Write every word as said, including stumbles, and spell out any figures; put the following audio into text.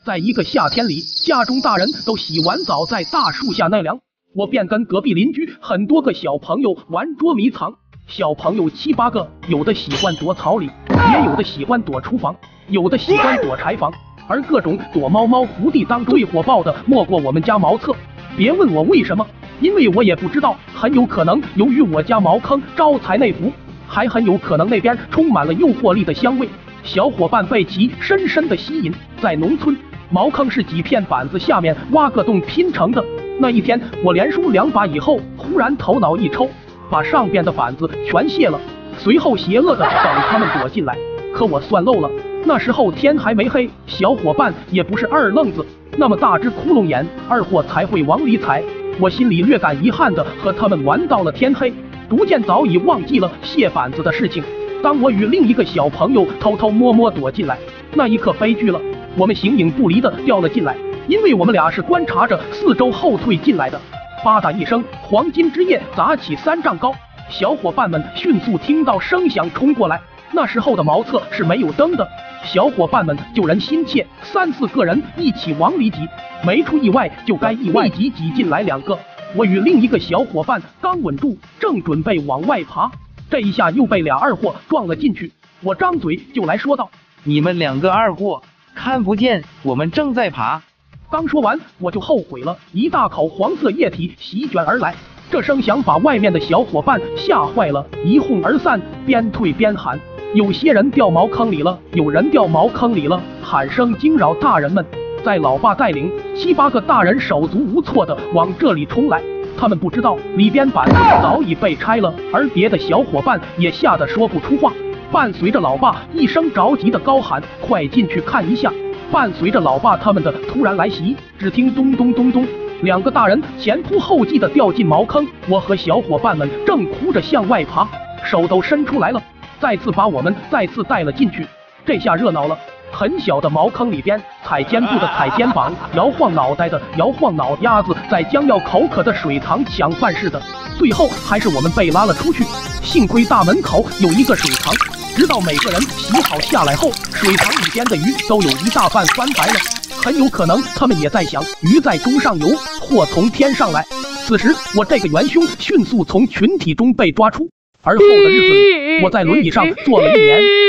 在一个夏天里，家中大人都洗完澡在大树下纳凉，我便跟隔壁邻居很多个小朋友玩捉迷藏。小朋友七八个，有的喜欢躲草里，也有的喜欢躲厨房，有的喜欢躲柴房，而各种躲猫猫伏地当中最火爆的莫过我们家茅厕。别问我为什么，因为我也不知道，很有可能由于我家茅坑招财内福，还很有可能那边充满了诱惑力的香味，小伙伴被其深深的吸引。在农村，茅坑是几片板子下面挖个洞拼成的。那一天，我连输两把以后，忽然头脑一抽，把上边的板子全卸了，随后邪恶的等他们躲进来。可我算漏了，那时候天还没黑，小伙伴也不是二愣子，那么大只窟窿眼，二货才会往里踩。我心里略感遗憾的和他们玩到了天黑，逐渐早已忘记了卸板子的事情。当我与另一个小朋友偷偷摸摸躲进来，那一刻悲剧了，我们形影不离的掉了进来，因为我们俩是观察着四周后退进来的。吧嗒一声，黄金之夜砸起三丈高，小伙伴们迅速听到声响冲过来。那时候的茅厕是没有灯的，小伙伴们救人心切，三四个人一起往里挤，没出意外就该意外挤挤进来两个。我与另一个小伙伴刚稳住，正准备往外爬，这一下又被俩二货撞了进去。我张嘴就来说道： 你们两个二货，看不见我们正在爬。 刚说完我就后悔了，一大口黄色液体席卷而来，这声响把外面的小伙伴吓坏了，一哄而散，边退边喊：有些人掉茅坑里了，有人掉茅坑里了！喊声惊扰大人们。在老爸带领，七八个大人手足无措的往这里冲来，他们不知道里边板子早已被拆了，而别的小伙伴也吓得说不出话。伴随着老爸一声着急的高喊：快进去看一下！伴随着老爸他们的突然来袭，只听咚咚咚咚，两个大人前仆后继的掉进茅坑，我和小伙伴们正哭着向外爬，手都伸出来了，再次把我们再次带了进去。这下热闹了，很小的茅坑里边，踩肩部的踩肩膀，摇晃脑袋的摇晃脑鸭子，在将要口渴的水塘抢饭似的，最后还是我们被拉了出去。幸亏大门口有一个水塘，直到每个人洗好下来后，水塘里边的鱼都有一大半翻白了，很有可能他们也在想鱼在中上游，或从天上来。此时我这个元凶迅速从群体中被抓出，而后的日子里，我在轮椅上坐了一年。